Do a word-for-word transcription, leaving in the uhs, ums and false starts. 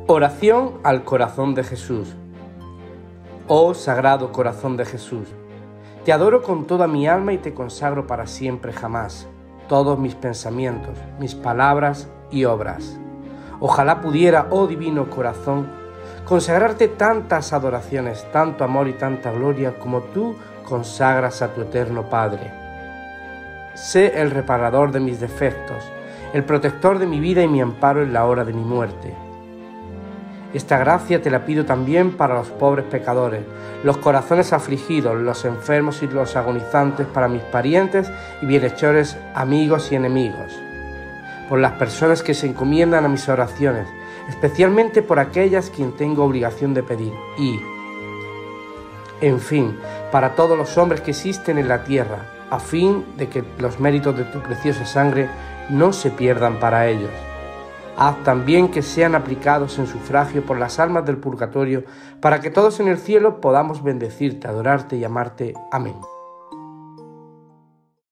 Oración al corazón de Jesús. Oh Sagrado Corazón de Jesús, te adoro con toda mi alma y te consagro para siempre jamás todos mis pensamientos, mis palabras y obras. Ojalá pudiera, oh Divino Corazón, consagrarte tantas adoraciones, tanto amor y tanta gloria como tú consagras a tu eterno Padre. Sé el reparador de mis defectos, el protector de mi vida y mi amparo en la hora de mi muerte. Esta gracia te la pido también para los pobres pecadores, los corazones afligidos, los enfermos y los agonizantes, para mis parientes y bienhechores, amigos y enemigos, por las personas que se encomiendan a mis oraciones, especialmente por aquellas quien tengo obligación de pedir, y, en fin, para todos los hombres que existen en la tierra, a fin de que los méritos de tu preciosa sangre no se pierdan para ellos. Haz también que sean aplicados en sufragio por las almas del purgatorio, para que todos en el cielo podamos bendecirte, adorarte y amarte. Amén.